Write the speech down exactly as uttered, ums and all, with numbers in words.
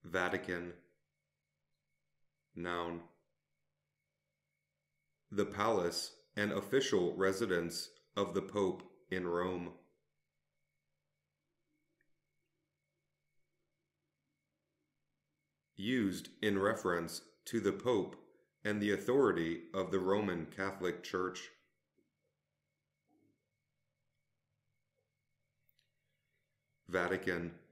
Vatican. Noun. The palace and official residence of the Pope in Rome. Used in reference to the Pope and the authority of the Roman Catholic Church. Vatican.